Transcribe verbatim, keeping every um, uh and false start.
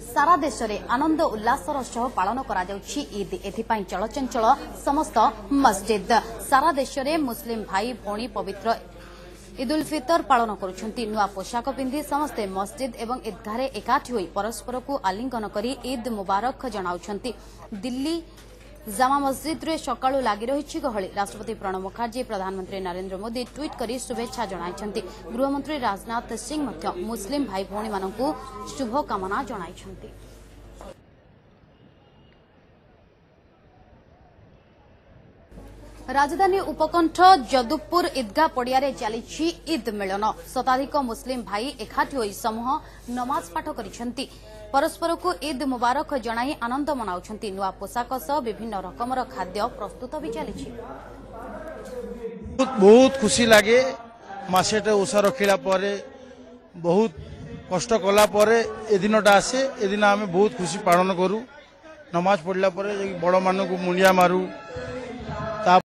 सारा देश में आनंद उल्लासर सह पालन करा जाउछि ईद एथिपाई चलचंचल समस्त मस्जिद। सारा देश में मुस्लिम भाई भौणी पवित्र ईद उल फितर पालन करुछंती। नुआ पोशाक पिंधि समस्ते मस्जिद एवं ईदगाह एकाठी होई परस्पर को आलिंगन करी ईद मुबारक जनाउछंती। दिल्ली जामा मस्जिद रे सकाळु लागि रहिछि गहळी। राष्ट्रपति प्रणब मुखर्जी प्रधानमंत्री नरेंद्र मोदी ट्वीट करी शुभेच्छा जणाइछंती। गृहमंत्री राजनाथ सिंह मध्य मुस्लिम भाई भौणी मानकु शुभकामना जणाइछंती। राजधानी उपकंठ जदुपुर ईदगाह पड़ियारे चली ईद मिलन। शताधिक मुस्लिम भाई एकाठी होई समूह नमाज पाठ करिसेंती। परस्पर को ईद मुबारक जणाई आनंद मनाउछंती। नुआ पोशाक सह विभिन्न रकमर खाद्य प्रस्तुत भी चली। बहुत खुशी लगे मासेटे ओषा रखिला परे बहुत कष्ट कला परे ए दिनटा आसे। ए दिन आमे बहुत खुशी पालन करू। नमाज पढ़ला परे बड़ मानू मुंडिया मारू।